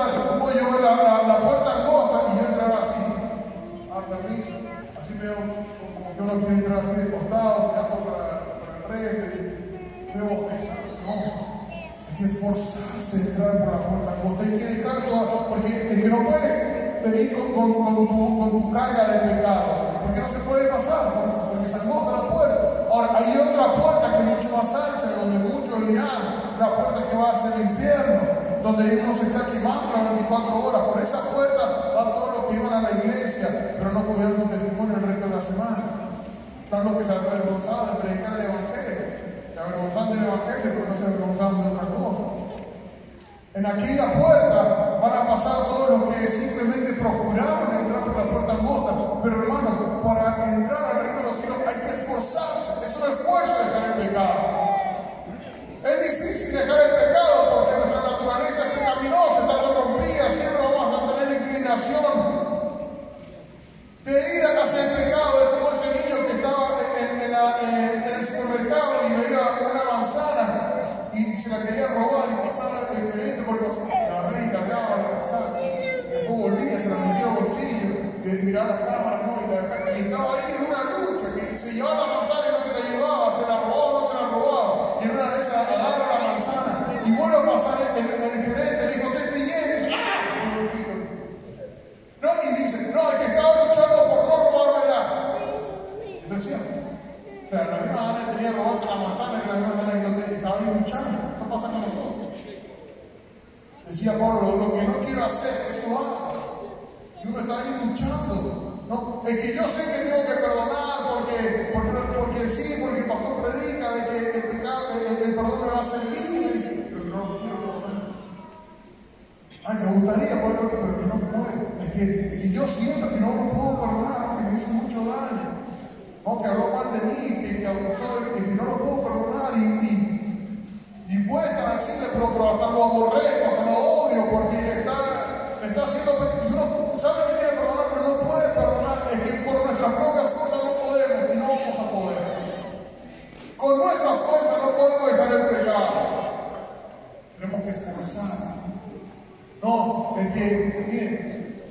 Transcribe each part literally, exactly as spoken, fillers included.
entrar, voy yo ver la, la, la puerta angosta y yo entrar así. Ah, permiso. Así veo como que uno quiere entrar así de costado, mirando para, para el resto y veo bostezar. No. Hay que esforzarse a entrar por la puerta angosta. Hay que dejar toda, porque el que no puede venir con, con, con, tu, con tu carga de pecado, porque no se puede pasar, porque se angosta la puerta. Ahora, hay otra puerta que es mucho más ancha, donde muchos irán, la puerta que va hacia el infierno, donde uno se está quemando las veinticuatro horas. Por esa puerta van todos los que iban a la iglesia, pero no podían dar su testimonio el resto de la semana. Están los que se avergonzaban de predicar el evangelio. Se avergonzaban del evangelio, pero no se avergonzaban de otra cosa. En aquella puerta van a pasar todos los que simplemente procuraron entrar por la puerta angosta. Pero hermanos, para entrar al reino de los cielos hay que esforzarse. Es un esfuerzo dejar el pecado. Es difícil dejar el pecado porque nuestra naturaleza es pecaminosa, está corrompida. Siempre vamos a tener la inclinación de ir hacia el pecado. Es como ese niño que estaba en, en, la, en, en el supermercado y veía una manzana y, y se la quería robar y pasaba el gerente por el pasillo, la agarré y cargaba la manzana. Después volvía, se la metió al bolsillo, y miraba la cámara, ¿no? y, la, y estaba ahí en una lucha, que se llevaba la manzana y no se la llevaba, se la robaba o no se la robaba. Y en una de esas agarra la manzana y vuelve a pasar el, el, el gerente, le dijo, te pillé, y dice, ¡ah! No, y dice, no, es que estaba luchando por no robármela. Eso es cierto. O sea, la misma gana que tenía robarse la manzana que la misma gana que no tenía, estaba ahí luchando. Esto pasa con nosotros. Decía Pablo, lo, lo que no quiero hacer, esto hago. Y uno está ahí luchando. ¿No? Es que yo sé que tengo que perdonar porque, porque, porque sí, porque el pastor predica de que el pecado, el, el perdón me va a hacer libre, pero que no lo quiero perdonar. Ay, me gustaría poder, pero que no puedo. Es que, es que yo siento que no lo puedo perdonar, que me hizo mucho daño. No, que habló mal de mí, que, que abusó de mí, que no lo puedo perdonar y, y, y cuesta decirle, pero, pero hasta lo aborrezco, hasta lo odio, porque está, está haciendo pecado. Y uno sabe que tiene que perdonar, pero no puede perdonar. Es que por nuestras propias fuerzas no podemos y no vamos a poder. Con nuestras fuerzas no podemos dejar el pecado. Tenemos que esforzarnos. No, es que, miren,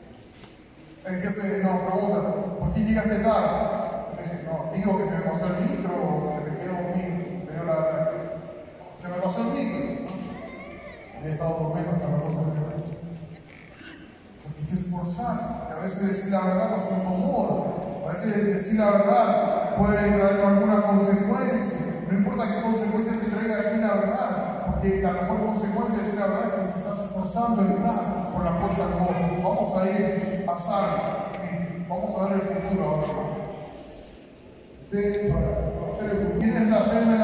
el jefe nos pregunta, ¿por qué llegaste tarde? Dice, no, digo que se me pasó el micro o que te quedo dormido. Pero la verdad, se me pasó el micro. ¿No? He estado durmiendo hasta las dos de la mañana. Porque hay que esforzarse. A veces decir la verdad nos incomoda. A veces decir la verdad puede traer alguna consecuencia. No importa qué consecuencia te traiga aquí la verdad. Porque la mejor consecuencia de decir la verdad es que te estás esforzando a entrar por la puerta angosta. Vamos a ir a salvo. Vamos a ver el futuro ahora. Para conocer el futuro. ¿Quién es la sede